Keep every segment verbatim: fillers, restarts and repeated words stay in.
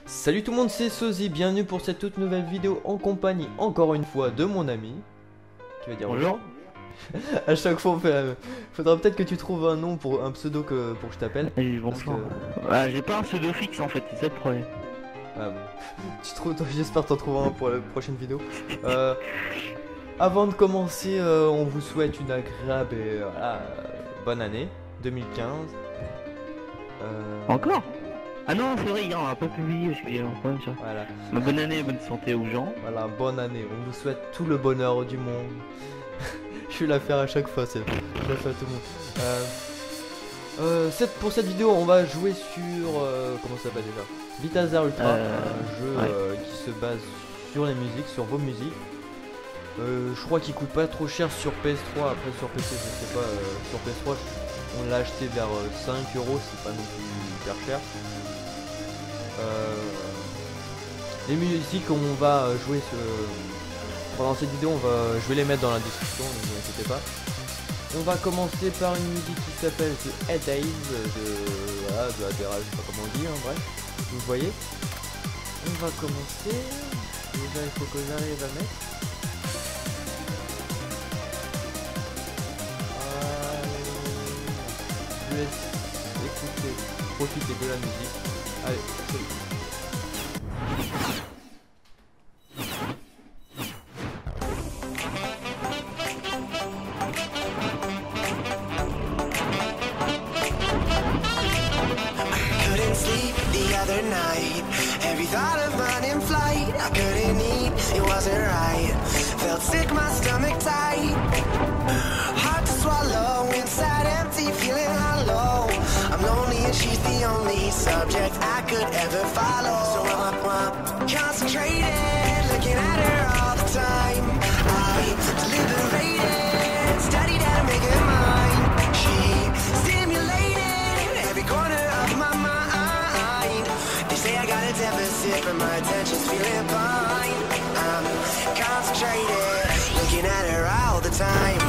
Salut tout le monde, c'est Sozy, bienvenue pour cette toute nouvelle vidéo en compagnie, encore une fois, de mon ami. Tu vas dire bonjour. À chaque fois on fait la même. Faudra peut-être que tu trouves un nom pour un pseudo que, pour que je t'appelle. Oui, bonsoir. Que... Ah, j'ai pas un pseudo fixe en fait, c'est ça le problème. Ah bon. Tu trouves, j'espère t'en trouver un pour la prochaine vidéo. Euh, avant de commencer, euh, on vous souhaite une agréable et voilà, bonne année deux mille quinze. Euh... Encore? Ah non, c'est vrai, on a pas publié parce qu'il y a un problème sur... Voilà. Ma bonne année, bonne santé aux gens. Voilà, bonne année. On vous souhaite tout le bonheur du monde. Je vais la faire à chaque fois, c'est je la fais à tout le monde. Euh, euh, cette, pour cette vidéo, on va jouer sur euh, comment ça s'appelle déjà, Beat Hazard Ultra, Euh, un jeu ouais. euh, qui se base sur les musiques, sur vos musiques. Euh, je crois qu'il coûte pas trop cher sur P S trois. Après sur P C, je sais pas. Euh, sur P S trois, on l'a acheté vers euh, cinq euros, c'est pas non plus hyper cher. Euh, les musiques on va jouer ce, pendant cette vidéo, on va, je vais les mettre dans la description, ne vous inquiétez pas. On va commencer par une musique qui s'appelle The Head Days de, voilà, de Adera, je sais pas comment on dit, hein, bref, vous voyez. On va commencer, déjà il faut que j'arrive à mettre. Euh, je vous laisse écouter, profiter de la musique. Allez, c'est bon. Other night, every thought of mine in flight. I couldn't eat, it wasn't right. Felt sick, my stomach tight. Hard to swallow, inside empty, feeling hollow. I'm lonely and she's the only subject I could ever follow. So I'm, I'm concentrated, looking at her all the time. I deliberated, studied how to make her mine. She stimulated every corner of my mind. Say I got a deficit, but my attention's feeling fine. I'm concentrated, looking at her all the time.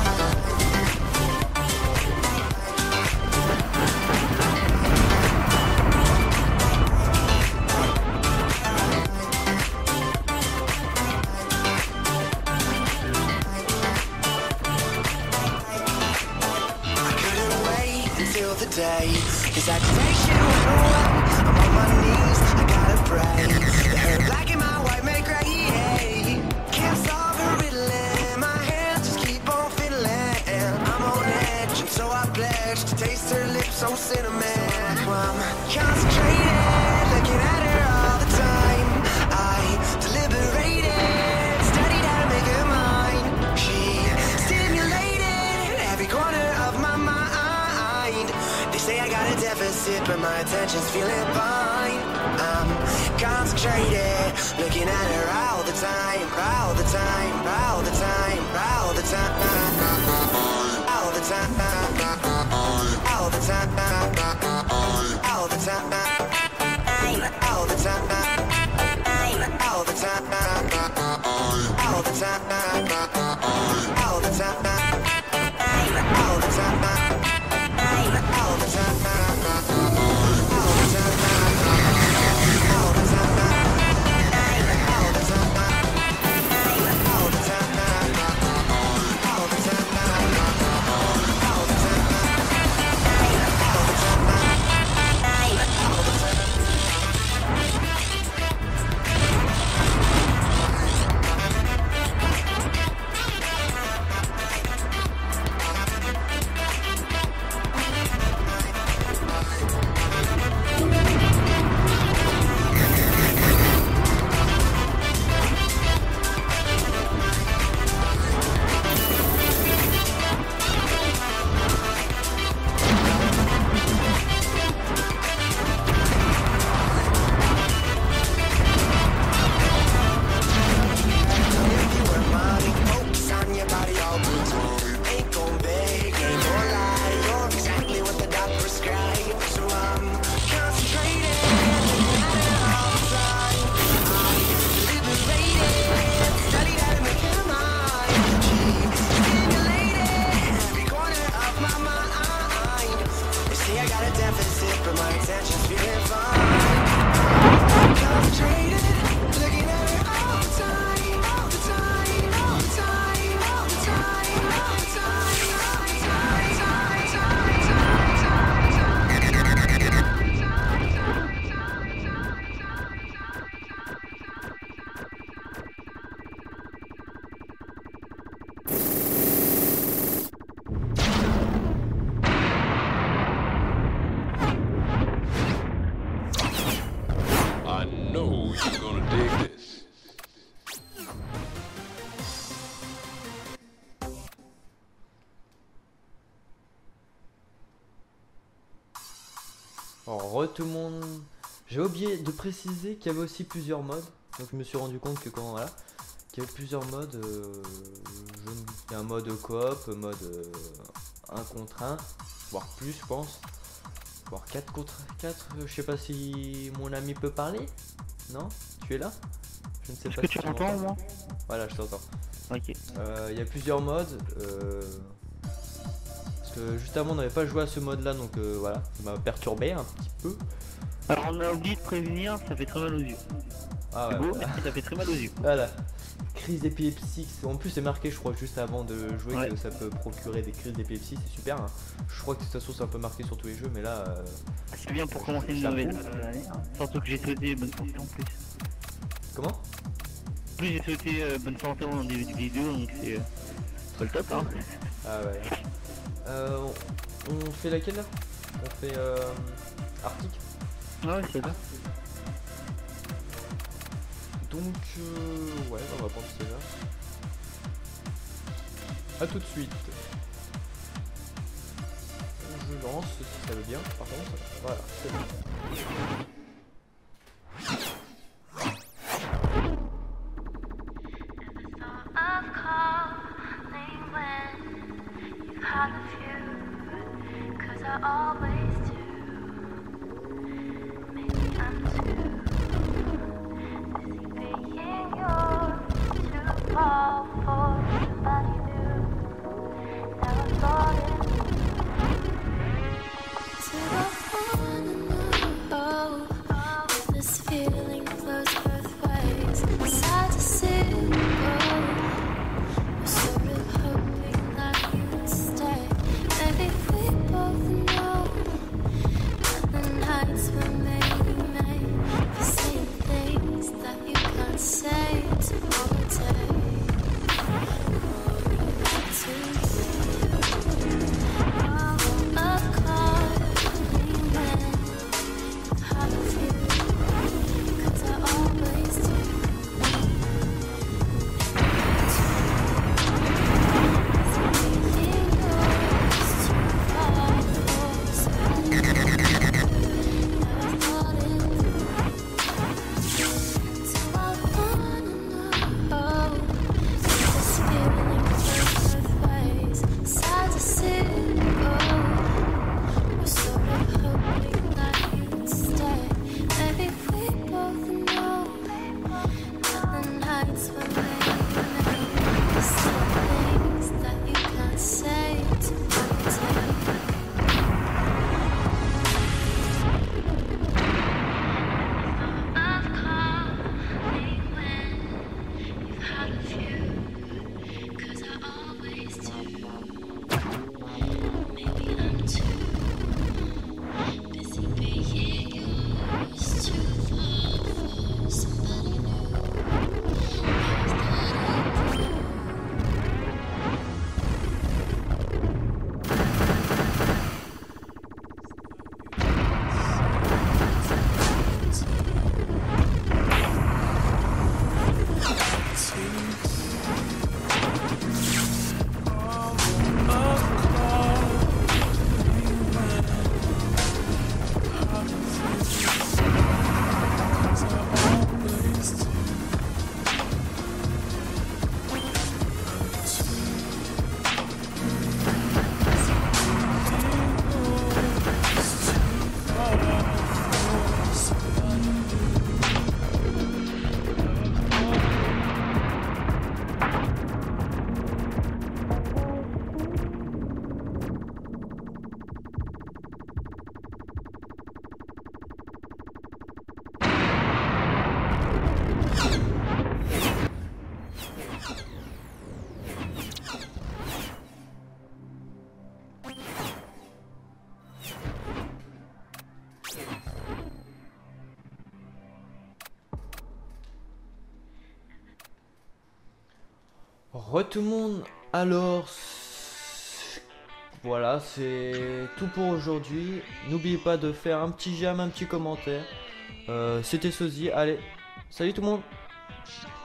I couldn't wait until the day his activation went away. I'm on my knees, I gotta pray. The hair black and my white make gray. Can't solve a riddle in my hands, just keep on fiddling. I'm on edge, and so I pledge to taste her lips so cinnamon. I'm concentrated, looking at her all the time. I deliberated, studied how to make her mine. She stimulated every corner of my mind. They say I got a deficit, but my attention's feeling fine. I'm concentrated, looking at her all the time, all the time, all the time, all the time, all the time, all the time, all the time, all the time, all the time, all the time, all the know you're gonna dig this. Alors, re tout le monde. J'ai oublié de préciser qu'il y avait aussi plusieurs modes. Donc je me suis rendu compte que quand voilà, qu'il y avait plusieurs modes. Euh, je... Il y a un mode coop, mode euh, un contre un, voire plus je pense. Voire quatre contre quatre. Je sais pas si mon ami peut parler. Non? Tu es là? Je ne sais Est-ce pas que si tu tu m'entends m'entends. moi? Voilà, je t'entends. Ok. Euh, Il y a plusieurs modes. Euh... Parce que juste avant on n'avait pas joué à ce mode là, donc euh, voilà, ça m'a perturbé un petit peu. Alors on a oublié de prévenir, ça fait très mal aux yeux. Ah C'est ouais, beau, voilà. mais ça fait très mal aux yeux. Voilà. Crise d'épilepsie. En plus c'est marqué je crois juste avant de jouer Ouais. que ça peut procurer des crises d'épilepsie, c'est super. Hein. Je crois que de toute façon c'est un peu marqué sur tous les jeux, mais là... Euh... C'est bien pour commencer une Ça nouvelle prouve. euh, année. hein. Surtout que j'ai souhaité bonne santé en plus. Comment? En plus j'ai souhaité euh, bonne santé en début de vidéo, donc c'est euh, pas le top hein. Ah ouais. Euh, on, on fait laquelle là? On fait euh, Arctic. Ah ouais, c'est là. Donc euh, ouais, on va prendre celle-là. A tout de suite. Je lance si ça veut bien. Par contre, voilà, c'est bon. Of calling when you've had a few, 'cause I always do. Maybe I'm too busy being yours to fall for somebody new. Never thought it. So I wanna know if this feeling flows both ways. Sad to see you go. Was sort of hoping that you would stay. Maybe we both know that the nights were maybe made for saying things that you can't say tomorrow day. Oh, a calling when you've had a few, 'cause I always do. Re tout le monde, alors c- voilà, c'est tout pour aujourd'hui. N'oubliez pas de faire un petit j'aime, un petit commentaire. Euh, C'était Sozy, allez, salut tout le monde.